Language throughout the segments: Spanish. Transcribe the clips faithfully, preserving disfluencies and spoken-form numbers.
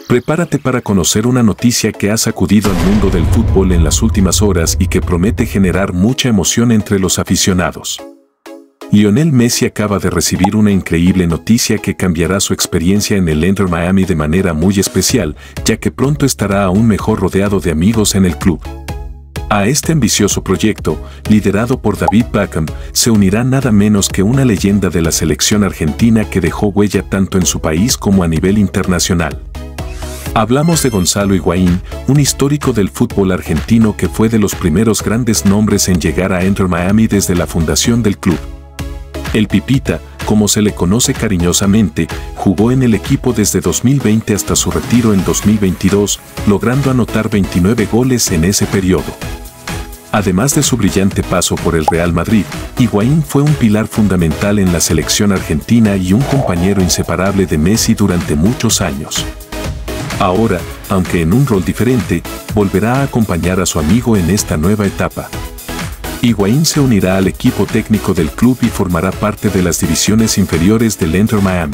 Prepárate para conocer una noticia que ha sacudido al mundo del fútbol en las últimas horas y que promete generar mucha emoción entre los aficionados. Lionel Messi acaba de recibir una increíble noticia que cambiará su experiencia en el Inter Miami de manera muy especial, ya que pronto estará aún mejor rodeado de amigos en el club. A este ambicioso proyecto, liderado por David Beckham, se unirá nada menos que una leyenda de la selección argentina que dejó huella tanto en su país como a nivel internacional. Hablamos de Gonzalo Higuaín, un histórico del fútbol argentino que fue de los primeros grandes nombres en llegar a Inter Miami desde la fundación del club. El Pipita, como se le conoce cariñosamente, jugó en el equipo desde dos mil veinte hasta su retiro en dos mil veintidós, logrando anotar veintinueve goles en ese periodo. Además de su brillante paso por el Real Madrid, Higuaín fue un pilar fundamental en la selección argentina y un compañero inseparable de Messi durante muchos años. Ahora, aunque en un rol diferente, volverá a acompañar a su amigo en esta nueva etapa. Higuaín se unirá al equipo técnico del club y formará parte de las divisiones inferiores del Inter Miami.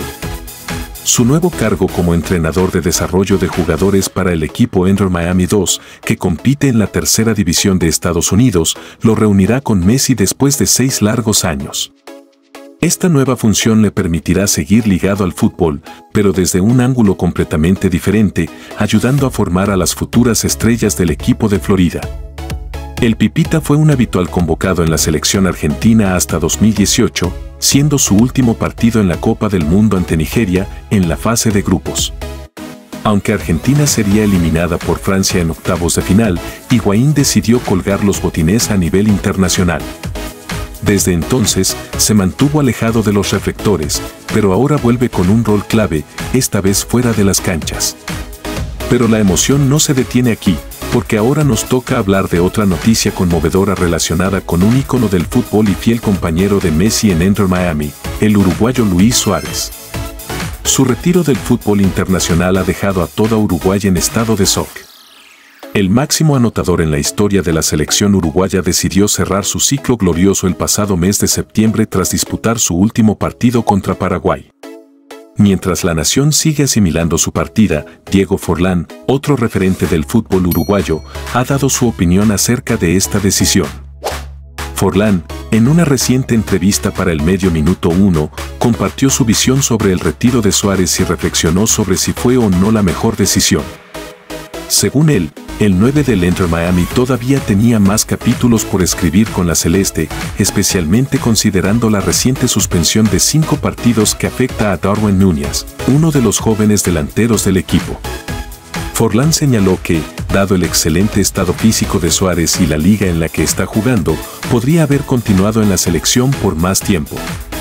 Su nuevo cargo como entrenador de desarrollo de jugadores para el equipo Inter Miami dos, que compite en la tercera división de Estados Unidos, lo reunirá con Messi después de seis largos años. Esta nueva función le permitirá seguir ligado al fútbol, pero desde un ángulo completamente diferente, ayudando a formar a las futuras estrellas del equipo de Florida. El Pipita fue un habitual convocado en la selección argentina hasta dos mil dieciocho, siendo su último partido en la Copa del Mundo ante Nigeria, en la fase de grupos. Aunque Argentina sería eliminada por Francia en octavos de final, Higuaín decidió colgar los botines a nivel internacional. Desde entonces, se mantuvo alejado de los reflectores, pero ahora vuelve con un rol clave, esta vez fuera de las canchas. Pero la emoción no se detiene aquí, porque ahora nos toca hablar de otra noticia conmovedora relacionada con un ícono del fútbol y fiel compañero de Messi en Inter Miami, el uruguayo Luis Suárez. Su retiro del fútbol internacional ha dejado a toda Uruguay en estado de shock. El máximo anotador en la historia de la selección uruguaya decidió cerrar su ciclo glorioso el pasado mes de septiembre tras disputar su último partido contra Paraguay. Mientras la nación sigue asimilando su partida, Diego Forlán, otro referente del fútbol uruguayo, ha dado su opinión acerca de esta decisión. Forlán, en una reciente entrevista para el medio Minuto uno, compartió su visión sobre el retiro de Suárez y reflexionó sobre si fue o no la mejor decisión. Según él, el nueve del Inter Miami todavía tenía más capítulos por escribir con la celeste, especialmente considerando la reciente suspensión de cinco partidos que afecta a Darwin Núñez, uno de los jóvenes delanteros del equipo. Forlán señaló que, dado el excelente estado físico de Suárez y la liga en la que está jugando, podría haber continuado en la selección por más tiempo.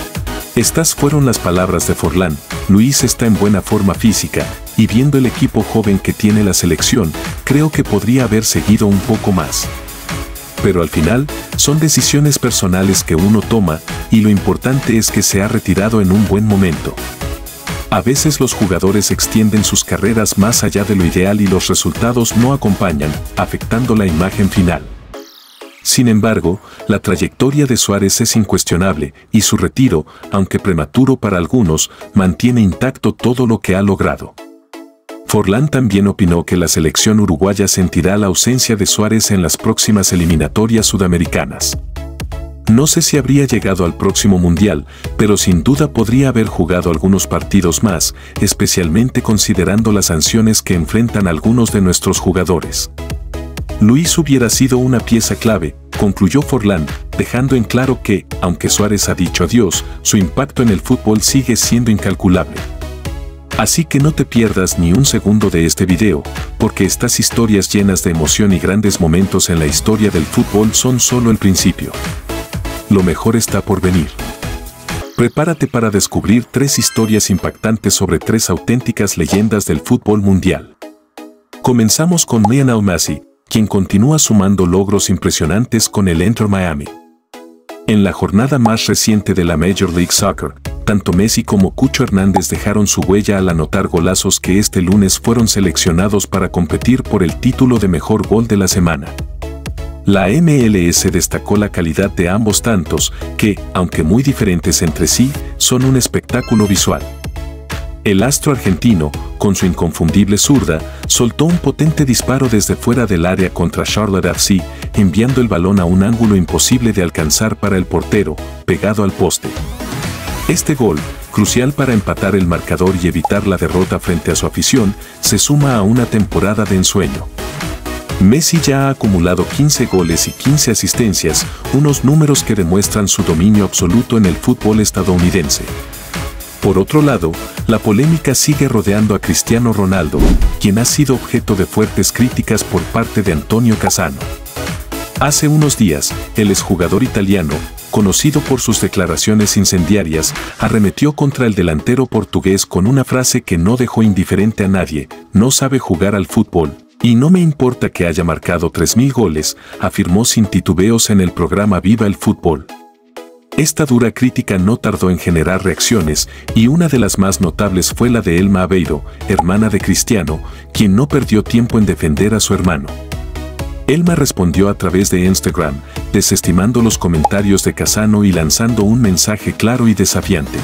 Estas fueron las palabras de Forlán. Luis está en buena forma física, y viendo el equipo joven que tiene la selección, creo que podría haber seguido un poco más. Pero al final, son decisiones personales que uno toma, y lo importante es que se ha retirado en un buen momento. A veces los jugadores extienden sus carreras más allá de lo ideal y los resultados no acompañan, afectando la imagen final. Sin embargo, la trayectoria de Suárez es incuestionable, y su retiro, aunque prematuro para algunos, mantiene intacto todo lo que ha logrado. Forlán también opinó que la selección uruguaya sentirá la ausencia de Suárez en las próximas eliminatorias sudamericanas. No sé si habría llegado al próximo mundial, pero sin duda podría haber jugado algunos partidos más, especialmente considerando las sanciones que enfrentan algunos de nuestros jugadores. Luis hubiera sido una pieza clave, concluyó Forlán, dejando en claro que, aunque Suárez ha dicho adiós, su impacto en el fútbol sigue siendo incalculable. Así que no te pierdas ni un segundo de este video, porque estas historias llenas de emoción y grandes momentos en la historia del fútbol son solo el principio. Lo mejor está por venir. Prepárate para descubrir tres historias impactantes sobre tres auténticas leyendas del fútbol mundial. Comenzamos con Lionel Messi, quien continúa sumando logros impresionantes con el Inter Miami. En la jornada más reciente de la Major League Soccer, tanto Messi como Cucho Hernández dejaron su huella al anotar golazos que este lunes fueron seleccionados para competir por el título de mejor gol de la semana. La M L S destacó la calidad de ambos tantos, que, aunque muy diferentes entre sí, son un espectáculo visual. El astro argentino, con su inconfundible zurda, soltó un potente disparo desde fuera del área contra Charlotte F C, enviando el balón a un ángulo imposible de alcanzar para el portero, pegado al poste. Este gol, crucial para empatar el marcador y evitar la derrota frente a su afición, se suma a una temporada de ensueño. Messi ya ha acumulado quince goles y quince asistencias, unos números que demuestran su dominio absoluto en el fútbol estadounidense. Por otro lado, la polémica sigue rodeando a Cristiano Ronaldo, quien ha sido objeto de fuertes críticas por parte de Antonio Cassano. Hace unos días, el exjugador italiano, conocido por sus declaraciones incendiarias, arremetió contra el delantero portugués con una frase que no dejó indiferente a nadie: no sabe jugar al fútbol, y no me importa que haya marcado tres mil goles, afirmó sin titubeos en el programa Viva el Fútbol. Esta dura crítica no tardó en generar reacciones, y una de las más notables fue la de Elma Aveiro, hermana de Cristiano, quien no perdió tiempo en defender a su hermano. Elma respondió a través de Instagram, desestimando los comentarios de Cassano y lanzando un mensaje claro y desafiante.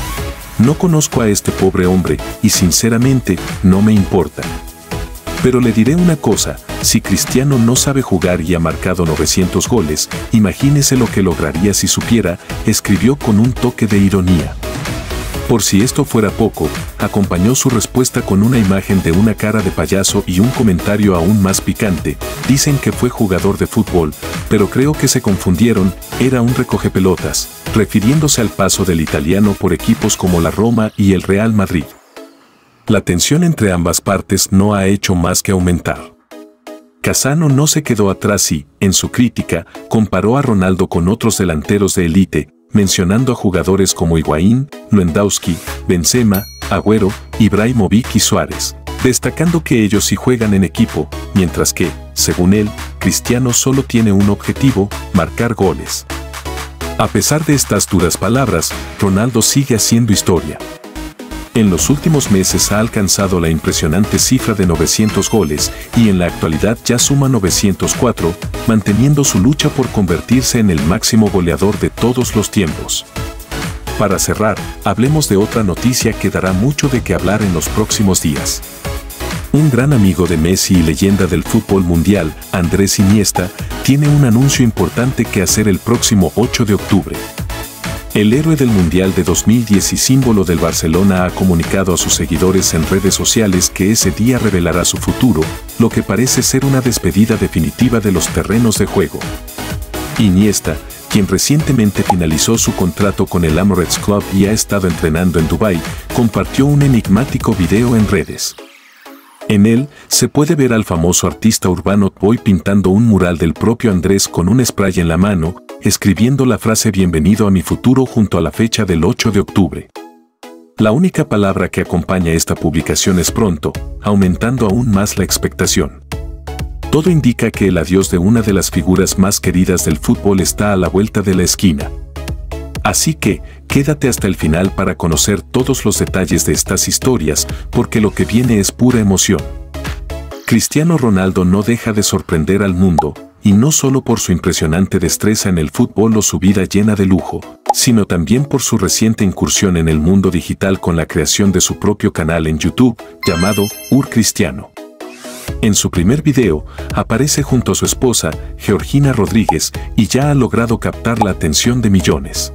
No conozco a este pobre hombre, y sinceramente, no me importa. Pero le diré una cosa, si Cristiano no sabe jugar y ha marcado novecientos goles, imagínese lo que lograría si supiera, escribió con un toque de ironía. Por si esto fuera poco, acompañó su respuesta con una imagen de una cara de payaso y un comentario aún más picante: dicen que fue jugador de fútbol, pero creo que se confundieron, era un recogepelotas, refiriéndose al paso del italiano por equipos como la Roma y el Real Madrid. La tensión entre ambas partes no ha hecho más que aumentar. Cassano no se quedó atrás y, en su crítica, comparó a Ronaldo con otros delanteros de élite, mencionando a jugadores como Higuaín, Lewandowski, Benzema, Agüero, Ibrahimovic y Suárez, destacando que ellos sí juegan en equipo, mientras que, según él, Cristiano solo tiene un objetivo: marcar goles. A pesar de estas duras palabras, Ronaldo sigue haciendo historia. En los últimos meses ha alcanzado la impresionante cifra de novecientos goles y en la actualidad ya suma novecientos cuatro, manteniendo su lucha por convertirse en el máximo goleador de todos los tiempos. Para cerrar, hablemos de otra noticia que dará mucho de qué hablar en los próximos días. Un gran amigo de Messi y leyenda del fútbol mundial, Andrés Iniesta, tiene un anuncio importante que hacer el próximo ocho de octubre. El héroe del Mundial de dos mil diez y símbolo del Barcelona ha comunicado a sus seguidores en redes sociales que ese día revelará su futuro, lo que parece ser una despedida definitiva de los terrenos de juego. Iniesta, quien recientemente finalizó su contrato con el Emirates Club y ha estado entrenando en Dubái, compartió un enigmático video en redes. En él, se puede ver al famoso artista urbano Boy pintando un mural del propio Andrés con un spray en la mano, escribiendo la frase "Bienvenido a mi futuro" junto a la fecha del ocho de octubre. La única palabra que acompaña esta publicación es pronto, aumentando aún más la expectación. Todo indica que el adiós de una de las figuras más queridas del fútbol está a la vuelta de la esquina. Así que, quédate hasta el final para conocer todos los detalles de estas historias, porque lo que viene es pura emoción. Cristiano Ronaldo no deja de sorprender al mundo, y no solo por su impresionante destreza en el fútbol o su vida llena de lujo, sino también por su reciente incursión en el mundo digital con la creación de su propio canal en YouTube, llamado Ur Cristiano. En su primer video, aparece junto a su esposa, Georgina Rodríguez, y ya ha logrado captar la atención de millones.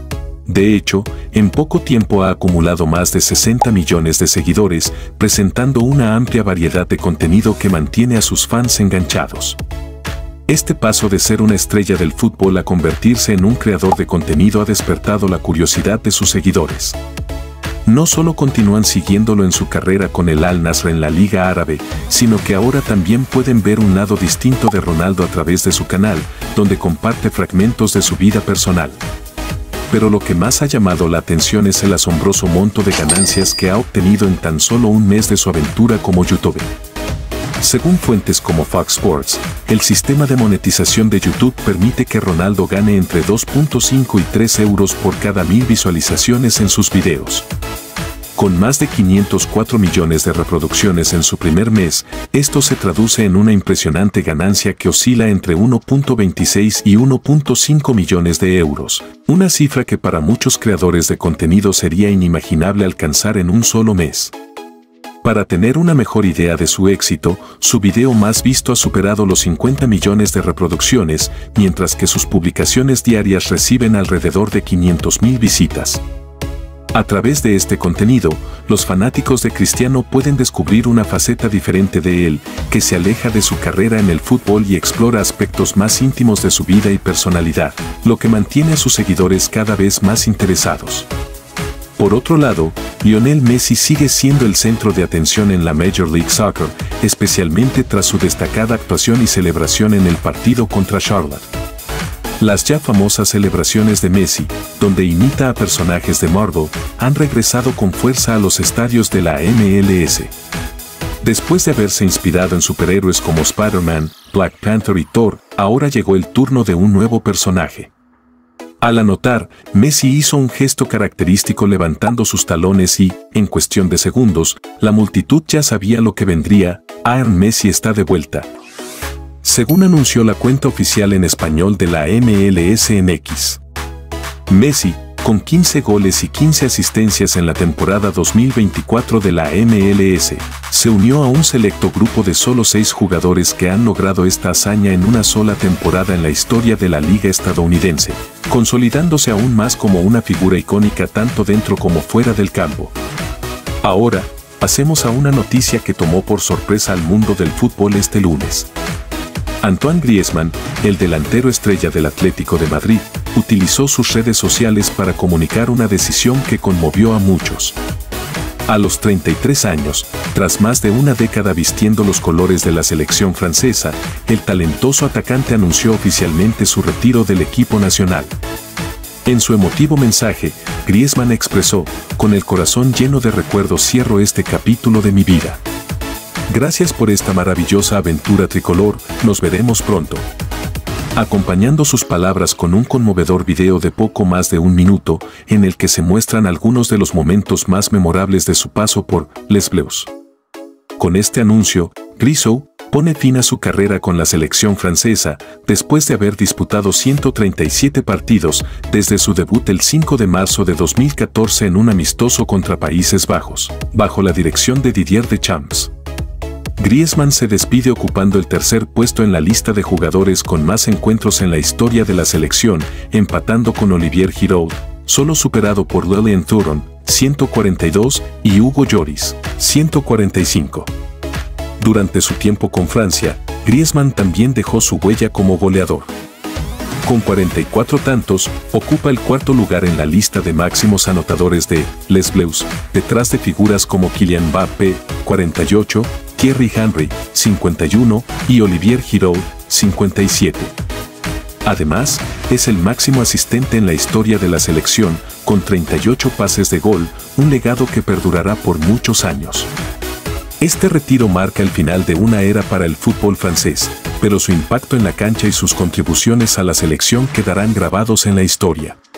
De hecho, en poco tiempo ha acumulado más de sesenta millones de seguidores, presentando una amplia variedad de contenido que mantiene a sus fans enganchados. Este paso de ser una estrella del fútbol a convertirse en un creador de contenido ha despertado la curiosidad de sus seguidores. No solo continúan siguiéndolo en su carrera con el Al Nassr en la Liga Árabe, sino que ahora también pueden ver un lado distinto de Ronaldo a través de su canal, donde comparte fragmentos de su vida personal. Pero lo que más ha llamado la atención es el asombroso monto de ganancias que ha obtenido en tan solo un mes de su aventura como youtuber. Según fuentes como Fox Sports, el sistema de monetización de YouTube permite que Ronaldo gane entre dos punto cinco y tres euros por cada mil visualizaciones en sus videos. Con más de quinientos cuatro millones de reproducciones en su primer mes, esto se traduce en una impresionante ganancia que oscila entre uno punto veintiséis y uno punto cinco millones de euros, una cifra que para muchos creadores de contenido sería inimaginable alcanzar en un solo mes. Para tener una mejor idea de su éxito, su video más visto ha superado los cincuenta millones de reproducciones, mientras que sus publicaciones diarias reciben alrededor de quinientas mil visitas. A través de este contenido, los fanáticos de Cristiano pueden descubrir una faceta diferente de él, que se aleja de su carrera en el fútbol y explora aspectos más íntimos de su vida y personalidad, lo que mantiene a sus seguidores cada vez más interesados. Por otro lado, Lionel Messi sigue siendo el centro de atención en la Major League Soccer, especialmente tras su destacada actuación y celebración en el partido contra Charlotte. Las ya famosas celebraciones de Messi, donde imita a personajes de Marvel, han regresado con fuerza a los estadios de la M L S. Después de haberse inspirado en superhéroes como Spider-Man, Black Panther y Thor, ahora llegó el turno de un nuevo personaje. Al anotar, Messi hizo un gesto característico levantando sus talones y, en cuestión de segundos, la multitud ya sabía lo que vendría: Iron Messi está de vuelta. Según anunció la cuenta oficial en español de la M L S en X. Messi, con quince goles y quince asistencias en la temporada dos mil veinticuatro de la M L S, se unió a un selecto grupo de solo seis jugadores que han logrado esta hazaña en una sola temporada en la historia de la liga estadounidense, consolidándose aún más como una figura icónica tanto dentro como fuera del campo. Ahora, pasemos a una noticia que tomó por sorpresa al mundo del fútbol este lunes. Antoine Griezmann, el delantero estrella del Atlético de Madrid, utilizó sus redes sociales para comunicar una decisión que conmovió a muchos. A los treinta y tres años, tras más de una década vistiendo los colores de la selección francesa, el talentoso atacante anunció oficialmente su retiro del equipo nacional. En su emotivo mensaje, Griezmann expresó: "Con el corazón lleno de recuerdos cierro este capítulo de mi vida. Gracias por esta maravillosa aventura tricolor, nos veremos pronto". Acompañando sus palabras con un conmovedor video de poco más de un minuto, en el que se muestran algunos de los momentos más memorables de su paso por Les Bleus. Con este anuncio, Griezmann pone fin a su carrera con la selección francesa, después de haber disputado ciento treinta y siete partidos, desde su debut el cinco de marzo de dos mil catorce en un amistoso contra Países Bajos, bajo la dirección de Didier Deschamps. Griezmann se despide ocupando el tercer puesto en la lista de jugadores con más encuentros en la historia de la selección, empatando con Olivier Giroud, solo superado por Lilian Thuram, ciento cuarenta y dos, y Hugo Lloris, ciento cuarenta y cinco. Durante su tiempo con Francia, Griezmann también dejó su huella como goleador. Con cuarenta y cuatro tantos, ocupa el cuarto lugar en la lista de máximos anotadores de Les Bleus, detrás de figuras como Kylian Mbappé, cuarenta y ocho, Thierry Henry, cincuenta y uno, y Olivier Giroud, cincuenta y siete. Además, es el máximo asistente en la historia de la selección, con treinta y ocho pases de gol, un legado que perdurará por muchos años. Este retiro marca el final de una era para el fútbol francés, pero su impacto en la cancha y sus contribuciones a la selección quedarán grabados en la historia.